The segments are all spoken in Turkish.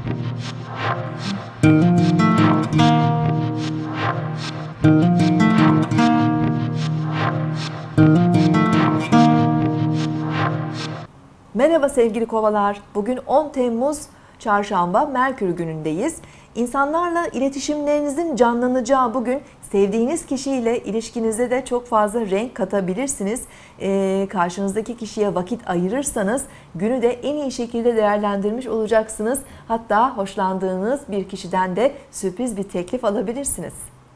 Merhaba sevgili kovalar. Bugün 10 Temmuz Çarşamba Merkür günündeyiz. İnsanlarla iletişimlerinizin canlanacağı bugün sevdiğiniz kişiyle ilişkinize de çok fazla renk katabilirsiniz. Karşınızdaki kişiye vakit ayırırsanız günü de en iyi şekilde değerlendirmiş olacaksınız. Hatta hoşlandığınız bir kişiden de sürpriz bir teklif alabilirsiniz.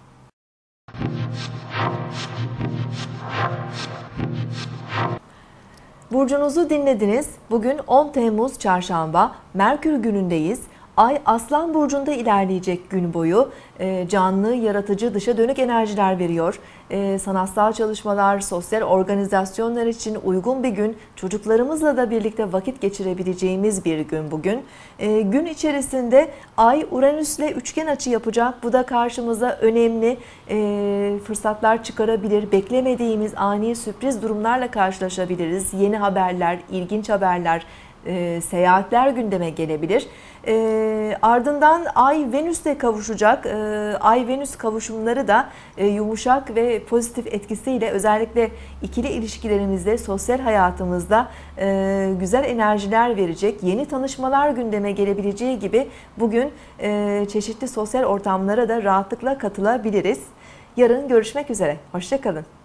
Burcunuzu dinlediniz. Bugün 10 Temmuz Çarşamba, Merkür günündeyiz. Ay Aslan Burcu'nda ilerleyecek gün boyu. Canlı, yaratıcı, dışa dönük enerjiler veriyor. Sanatsal çalışmalar, sosyal organizasyonlar için uygun bir gün. Çocuklarımızla da birlikte vakit geçirebileceğimiz bir gün bugün. Gün içerisinde Ay Uranüs'le üçgen açı yapacak. Bu da karşımıza önemli fırsatlar çıkarabilir. Beklemediğimiz ani sürpriz durumlarla karşılaşabiliriz. Yeni haberler, ilginç haberler, seyahatler gündeme gelebilir. Ardından Ay Venüs'le kavuşacak. Ay Venüs kavuşumları da yumuşak ve pozitif etkisiyle özellikle ikili ilişkilerimizde, sosyal hayatımızda güzel enerjiler verecek. Yeni tanışmalar gündeme gelebileceği gibi bugün çeşitli sosyal ortamlara da rahatlıkla katılabiliriz. Yarın görüşmek üzere. Hoşça kalın.